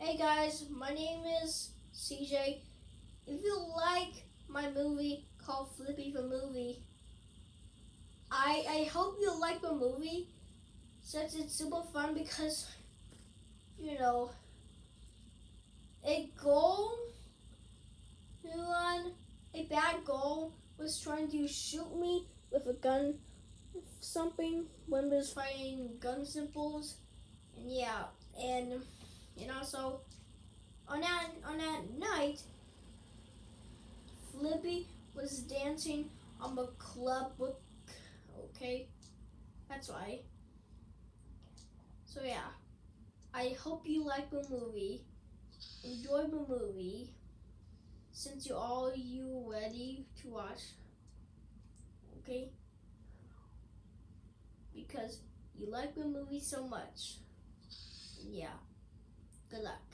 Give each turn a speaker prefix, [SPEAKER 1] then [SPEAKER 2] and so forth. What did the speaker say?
[SPEAKER 1] Hey guys, my name is CJ. If you like my movie called Flippy the Movie, I hope you like the movie since it's super fun because, you know, a bad goal was trying to shoot me with a gun, something when we was fighting gun symbols, and yeah, and also on that night, Flippy was dancing on the club book. Okay, that's why. So yeah, I hope you like the movie. Enjoy the movie. Since you ready to watch, okay? Because you like the movie so much. Yeah. Good luck.